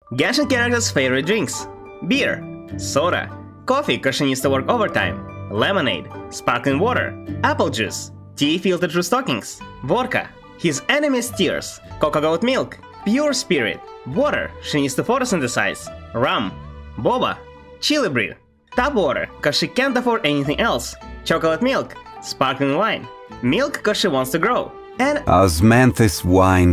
Genshin character's favorite drinks: beer, soda, coffee cause she needs to work overtime, lemonade, sparkling water, apple juice, tea filtered through stockings, vodka, his enemy's tears, cocoa goat milk, pure spirit, water she needs to photosynthesize, rum, boba, chili bread, tap water cause she can't afford anything else, chocolate milk, sparkling wine, milk cause she wants to grow, and osmanthus wine